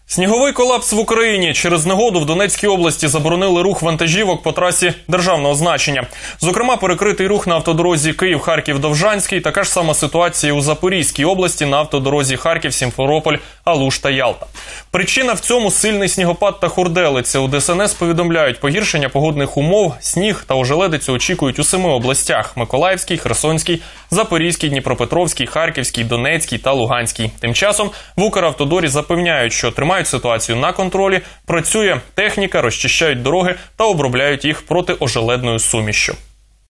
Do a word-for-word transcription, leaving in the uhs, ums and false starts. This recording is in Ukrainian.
Сніговий колапс в Україні. Через негоду в Донецькій області заборонили рух вантажівок по трасі державного значення. Зокрема, перекритий рух на автодорозі Київ-Харків-Довжанський. Така ж сама ситуація у Запорізькій області на автодорозі Харків-Сімферополь-Алуш та Ялта. Причина в цьому – сильний снігопад та хурделиця. У Де Ес Ен Ес повідомляють, погіршення погодних умов, сніг та ожеледицю очікують у семи областях – Миколаївській, Херсонській, Запорізькій, Дніпропетровській, Харківській, Донецькій та Луганській. Тим часом в Укравтодорі запевняють, що тримають ситуацію на контролі, працює техніка, розчищають дороги та обробляють їх протиожеледною сумішшю.